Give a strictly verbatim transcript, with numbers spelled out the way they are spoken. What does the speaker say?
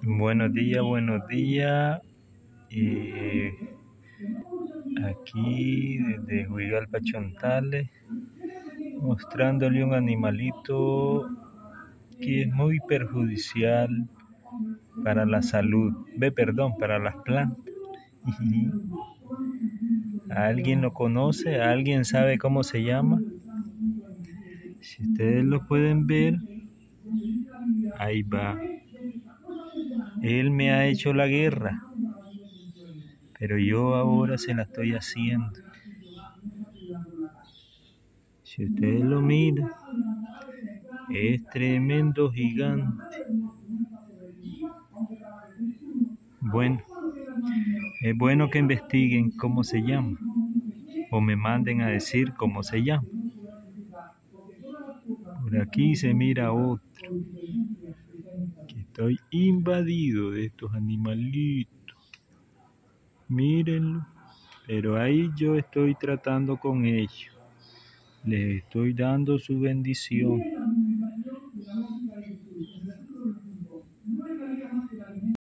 Buenos días, buenos días. Eh, aquí desde Juigalpa, Chontales, mostrándole un animalito que es muy perjudicial para la salud, ve, perdón, para las plantas. ¿Alguien lo conoce? ¿Alguien sabe cómo se llama? Si ustedes lo pueden ver, ahí va. Él me ha hecho la guerra, pero yo ahora se la estoy haciendo. Si ustedes lo miran, es tremendo gigante. Bueno, es bueno que investiguen cómo se llama, o me manden a decir cómo se llama. Por aquí se mira otro, que estoy invadido de estos animalitos. Mírenlo, pero ahí yo estoy tratando con ellos. Les estoy dando su bendición.